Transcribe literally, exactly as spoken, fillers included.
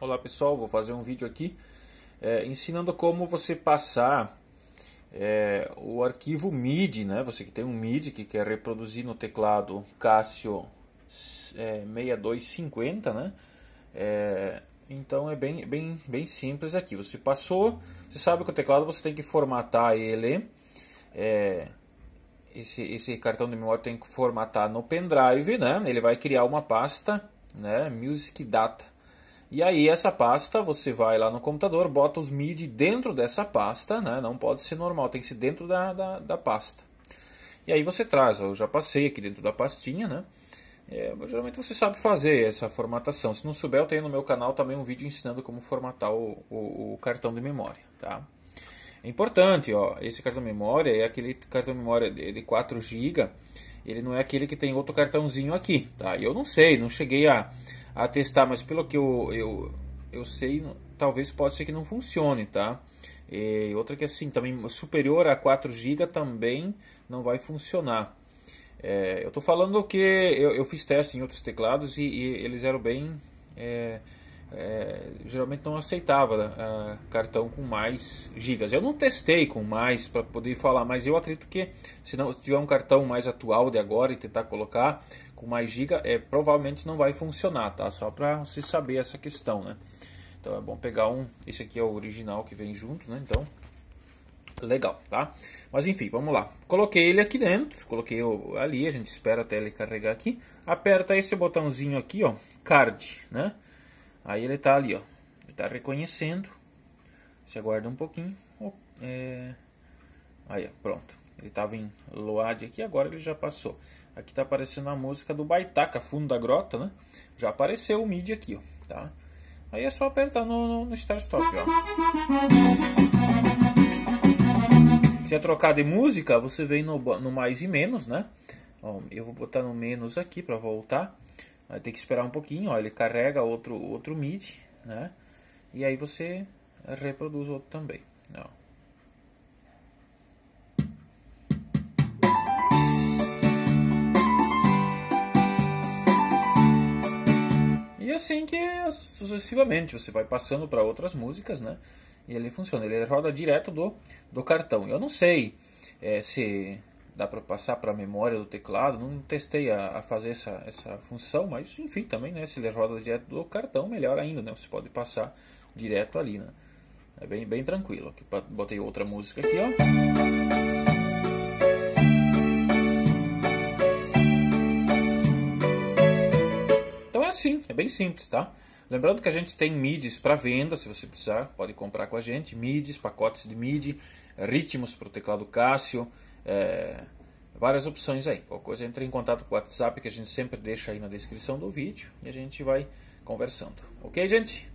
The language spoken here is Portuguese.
Olá pessoal, vou fazer um vídeo aqui é, ensinando como você passar é, o arquivo M I D I, né? Você que tem um M I D I que quer reproduzir no teclado Casio é, seis dois cinco zero, né? É, então é bem, bem, bem simples aqui. Você passou, você sabe que o teclado você tem que formatar ele. É, esse, esse cartão de memória tem que formatar no pendrive, né? Ele vai criar uma pasta, né? Music Data. E aí essa pasta, você vai lá no computador, bota os M I D I dentro dessa pasta, né? Não pode ser normal, tem que ser dentro da, da, da pasta. E aí você traz, ó, eu já passei aqui dentro da pastinha, né? É, geralmente você sabe fazer essa formatação. Se não souber, eu tenho no meu canal também um vídeo ensinando como formatar o, o, o cartão de memória, tá? É importante, ó, esse cartão de memória é aquele cartão de memória de quatro gigas, ele não é aquele que tem outro cartãozinho aqui, tá? Eu não sei, não cheguei a, a testar, mas pelo que eu, eu, eu sei, talvez possa ser que não funcione, tá? E outra que assim, também superior a quatro gigas também não vai funcionar. É, eu estou falando que eu, eu fiz teste em outros teclados e, e eles eram bem... É, É, geralmente não aceitava uh, cartão com mais gigas. Eu não testei com mais para poder falar, mas eu acredito que se não se tiver um cartão mais atual de agora e tentar colocar com mais giga, é, provavelmente não vai funcionar, tá? Só para você saber essa questão, né? Então é bom pegar um. Esse aqui é o original que vem junto, né? Então legal, tá? Mas enfim, vamos lá. Coloquei ele aqui dentro, coloquei ali, a gente espera até ele carregar aqui. Aperta esse botãozinho aqui, ó, card, né? Aí ele está ali, ó. Ele está reconhecendo. Você aguarda um pouquinho. É... Aí, ó, pronto. Ele estava em load aqui, agora ele já passou. Aqui está aparecendo a música do Baitaca, Fundo da Grota, né? Já apareceu o M I D I aqui, ó. Tá? Aí é só apertar no, no, no Start Stop, ó. Se quiser trocar de música, você vem no, no mais e menos, né? Ó, eu vou botar no menos aqui para voltar. Vai ter que esperar um pouquinho, ó, ele carrega outro, outro M I D I, né? E aí você reproduz outro também. Ó. E assim que sucessivamente você vai passando para outras músicas, né? E ele funciona, ele roda direto do, do cartão. Eu não sei é, se... dá para passar para a memória do teclado, não testei a, a fazer essa, essa função, mas enfim, também, né, se ele roda direto do cartão, melhor ainda, né, você pode passar direto ali, né, é bem, bem tranquilo. Aqui, botei outra música aqui, ó. Então é assim, é bem simples, tá? Lembrando que a gente tem M I D Is para venda, se você precisar, pode comprar com a gente, M I D Is, pacotes de M I D I, ritmos para o teclado Casio, É, várias opções aí. Qualquer coisa, entre em contato com o WhatsApp que a gente sempre deixa aí na descrição do vídeo e a gente vai conversando. Ok, gente?